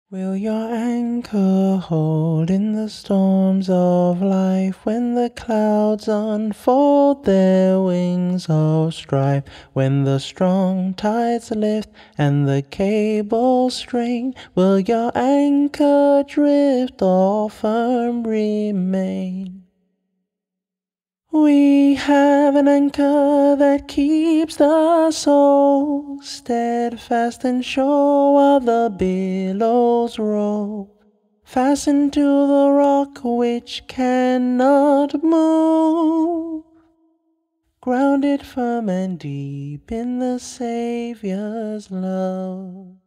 Will your anchor hold in the storms of life when the clouds unfold their wings of strife? When the strong tides lift and the cables strain, will your anchor drift or firm remain? We have an anchor that keeps the soul steadfast and sure while the billows roll, fastened to the rock which cannot move, grounded firm and deep in the Saviour's love.